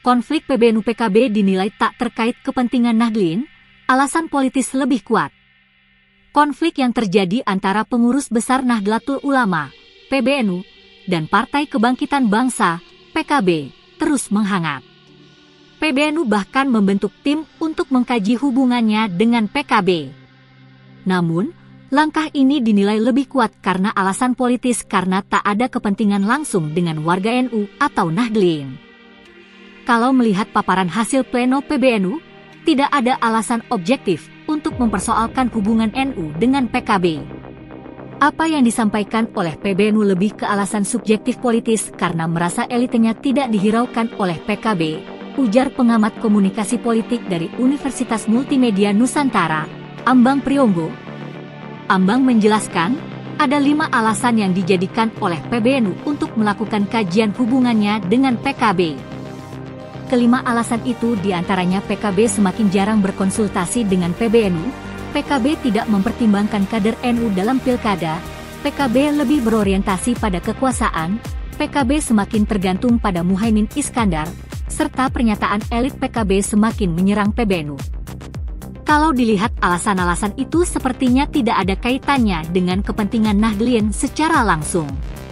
konflik PBNU-PKB dinilai tak terkait kepentingan Nahdlin, alasan politis lebih kuat. Konflik yang terjadi antara pengurus besar Nahdlatul Ulama, PBNU, dan Partai Kebangkitan Bangsa, PKB, terus menghangat. PBNU bahkan membentuk tim untuk mengkaji hubungannya dengan PKB. Namun, langkah ini dinilai lebih kuat karena alasan politis karena tak ada kepentingan langsung dengan warga NU atau Nahdlin. Kalau melihat paparan hasil pleno PBNU, tidak ada alasan objektif untuk mempersoalkan hubungan NU dengan PKB. Apa yang disampaikan oleh PBNU lebih ke alasan subjektif politis karena merasa elitnya tidak dihiraukan oleh PKB, ujar pengamat komunikasi politik dari Universitas Multimedia Nusantara, Ambang Priyonggo. Ambang menjelaskan, ada 5 alasan yang dijadikan oleh PBNU untuk melakukan kajian hubungannya dengan PKB. Kelima alasan itu diantaranya PKB semakin jarang berkonsultasi dengan PBNU, PKB tidak mempertimbangkan kader NU dalam pilkada, PKB lebih berorientasi pada kekuasaan, PKB semakin tergantung pada Muhaimin Iskandar, serta pernyataan elit PKB semakin menyerang PBNU. Kalau dilihat alasan-alasan itu sepertinya tidak ada kaitannya dengan kepentingan Nahdlin secara langsung.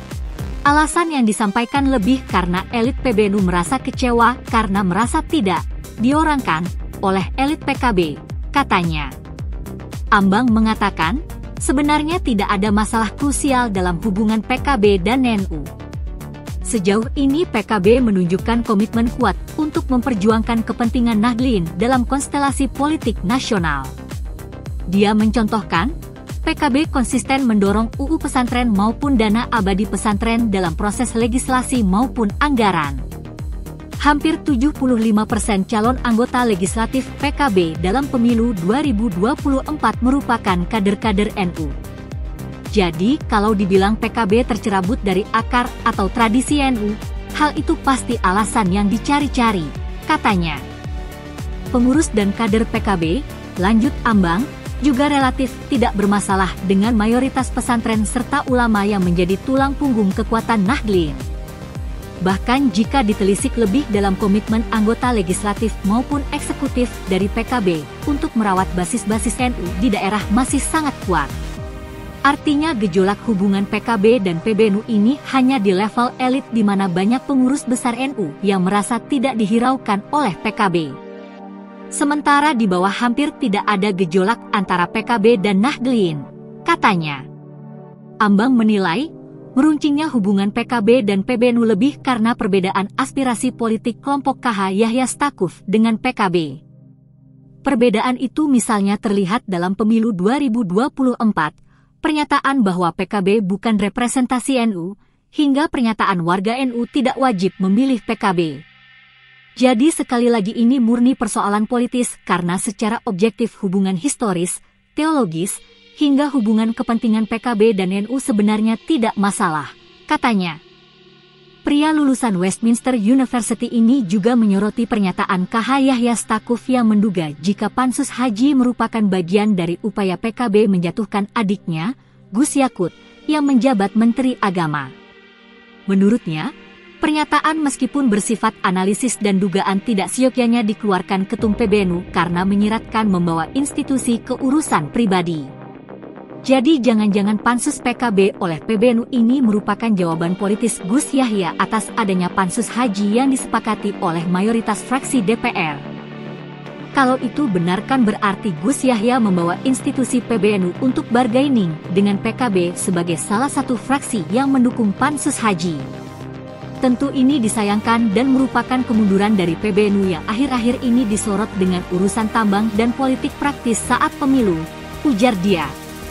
Alasan yang disampaikan lebih karena elit PBNU merasa kecewa karena merasa tidak diorangkan oleh elit PKB, katanya. Ambang mengatakan, sebenarnya tidak ada masalah krusial dalam hubungan PKB dan NU. Sejauh ini PKB menunjukkan komitmen kuat untuk memperjuangkan kepentingan Nahdlin dalam konstelasi politik nasional. Dia mencontohkan, PKB konsisten mendorong UU pesantren maupun dana abadi pesantren dalam proses legislasi maupun anggaran. Hampir 75% calon anggota legislatif PKB dalam pemilu 2024 merupakan kader-kader NU. Jadi, kalau dibilang PKB tercerabut dari akar atau tradisi NU, hal itu pasti alasan yang dicari-cari, katanya. Pengurus dan kader PKB, lanjut Ambang, juga relatif tidak bermasalah dengan mayoritas pesantren serta ulama yang menjadi tulang punggung kekuatan Nahdlin. Bahkan jika ditelisik lebih dalam komitmen anggota legislatif maupun eksekutif dari PKB untuk merawat basis-basis NU di daerah masih sangat kuat. Artinya gejolak hubungan PKB dan PBNU ini hanya di level elit di mana banyak pengurus besar NU yang merasa tidak dihiraukan oleh PKB. Sementara di bawah hampir tidak ada gejolak antara PKB dan Nahdlin, katanya. Ambang menilai, meruncingnya hubungan PKB dan PBNU lebih karena perbedaan aspirasi politik kelompok KH Yahya Stakuf dengan PKB. Perbedaan itu misalnya terlihat dalam pemilu 2024, pernyataan bahwa PKB bukan representasi NU, hingga pernyataan warga NU tidak wajib memilih PKB. Jadi sekali lagi ini murni persoalan politis karena secara objektif hubungan historis, teologis, hingga hubungan kepentingan PKB dan NU sebenarnya tidak masalah, katanya. Pria lulusan Westminster University ini juga menyoroti pernyataan KH Yahya Stakuf yang menduga jika Pansus Haji merupakan bagian dari upaya PKB menjatuhkan adiknya, Gus Yakut, yang menjabat Menteri Agama. Menurutnya, pernyataan meskipun bersifat analisis dan dugaan tidak seyogyanya dikeluarkan Ketum PBNU karena menyiratkan membawa institusi ke urusan pribadi. Jadi jangan-jangan pansus PKB oleh PBNU ini merupakan jawaban politis Gus Yahya atas adanya pansus haji yang disepakati oleh mayoritas fraksi DPR. Kalau itu benar kan berarti Gus Yahya membawa institusi PBNU untuk bargaining dengan PKB sebagai salah satu fraksi yang mendukung pansus haji. Tentu ini disayangkan dan merupakan kemunduran dari PBNU yang akhir-akhir ini disorot dengan urusan tambang dan politik praktis saat pemilu, ujar dia.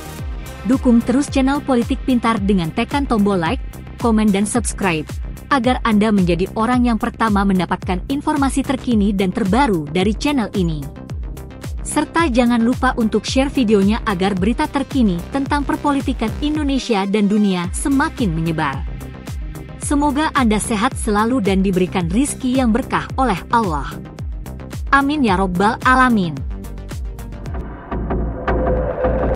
Dukung terus channel Politik Pintar dengan tekan tombol like, komen dan subscribe, agar Anda menjadi orang yang pertama mendapatkan informasi terkini dan terbaru dari channel ini. Serta jangan lupa untuk share videonya agar berita terkini tentang perpolitikan Indonesia dan dunia semakin menyebar. Semoga Anda sehat selalu dan diberikan rizki yang berkah oleh Allah. Amin ya Robbal Alamin.